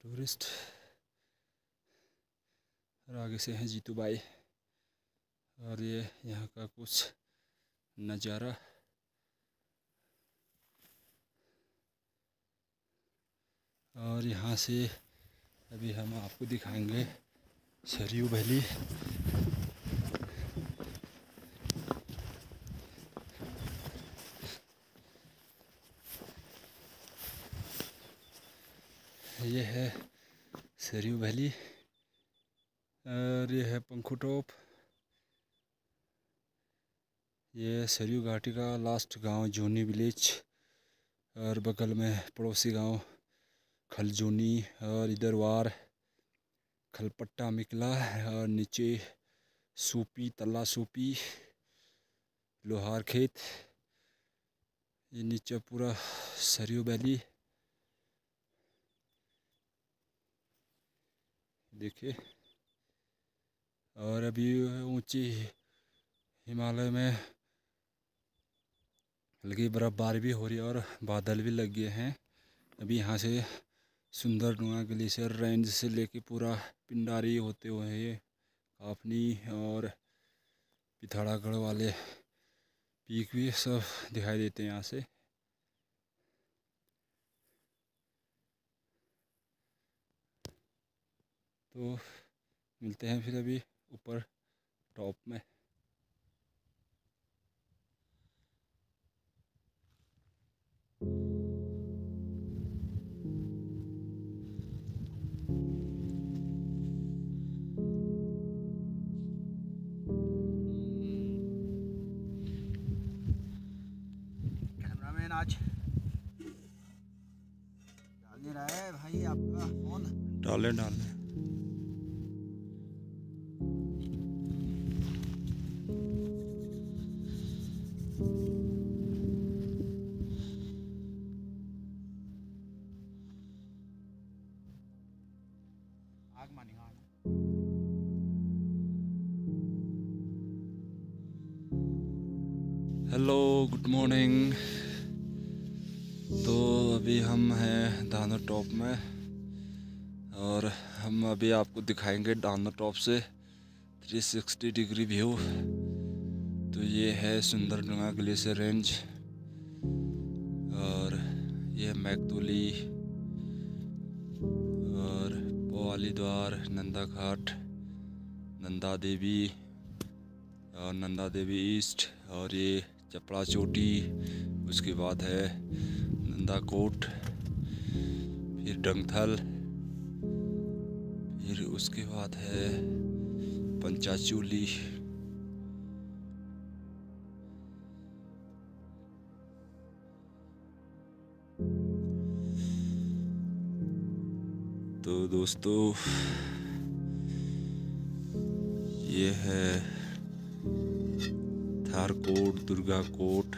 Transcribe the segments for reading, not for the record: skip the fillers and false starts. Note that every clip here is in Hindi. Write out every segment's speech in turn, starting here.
टूरिस्ट और आगे से हैं जीतू भाई। और ये यहाँ का कुछ नज़ारा। और यहाँ से अभी हम आपको दिखाएंगे सरयू वैली। ये है सरयू वैली और ये है पंखू टॉप। ये सरयू घाटी का लास्ट गांव जोनी विलेज और बगल में पड़ोसी गांव खलजोनी और इधर वार खलपट्टा मिकला और नीचे सूपी तला सूपी लोहार खेत। ये नीचे पूरा सरयू वैली देखिए। और अभी ऊंची हिमालय में हल्की बर्फ़बारी भी हो रही है और बादल भी लग गए हैं। अभी यहाँ से सुंदरनुआ ग्लेशियर रेंज से लेके पूरा पिंडारी होते हुए ये काफनी और पिथौरागढ़ वाले पीक भी सब दिखाई देते हैं यहाँ से। तो मिलते हैं फिर अभी ऊपर टॉप में। कैमरामैन आज डाल नहीं रहा है भाई आपका फोन। डाले आग मानेगा। Hello good morning. तो अभी हम हैं दानो टॉप में और हम अभी आपको दिखाएंगे दानो टॉप से 360 डिग्री व्यू। तो ये है सुंदरनुआ ग्लेशियर रेंज और ये मैकतुली और पोवाली द्वार, नंदा घाट, नंदा देवी और नंदा देवी ईस्ट और ये चपड़ा चोटी। उसके बाद है नंदा कोट, फिर डंगथल, फिर उसके बाद है पंचाचूली। तो दोस्तों ये है थारकोट, दुर्गा कोट,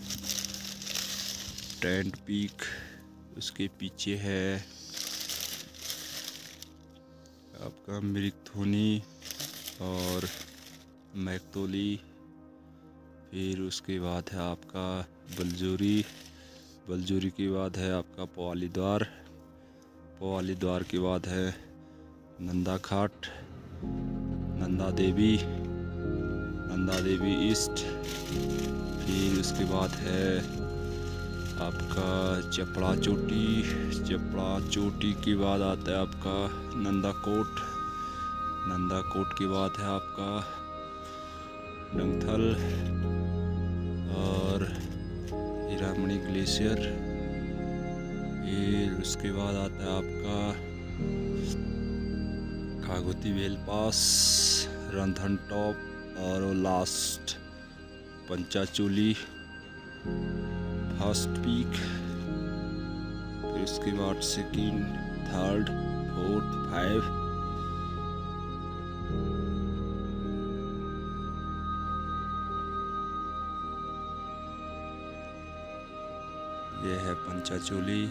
टेंट पीक। उसके पीछे है आपका मृगथुनी और मैकतोली। फिर उसके बाद है आपका बलजोरी, बलजोरी के बाद है आपका पोवाली द्वार, पोवाली द्वार के बाद है नंदा घाट, नंदा देवी, नंदा देवी ईस्ट। फिर उसके बाद है आपका चपड़ा चोटी, चपड़ा चोटी के बाद आता है आपका नंदा कोट, नंदा कोट के बाद है आपका डंगथल और हीरामणि ग्लेशियर। फिर उसके बाद आता है आपका कागोती वेल पास, रंधन टॉप और लास्ट पंचाचूली फर्स्ट पीक। फिर उसके बाद सेकंड, थर्ड, फोर्थ, 5। ये है पंचाचूली।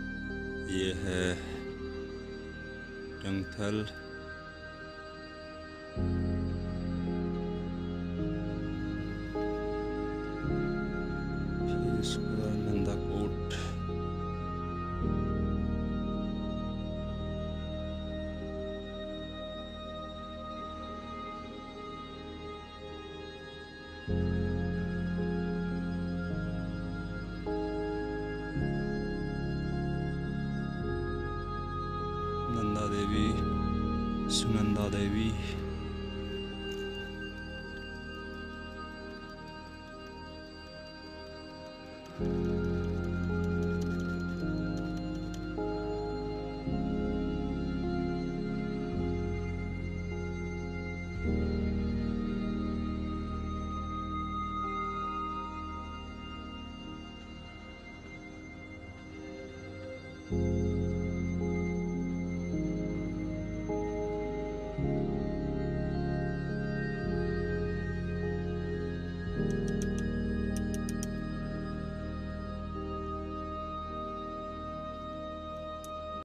ये है डंगथल। सुनंदा देवी,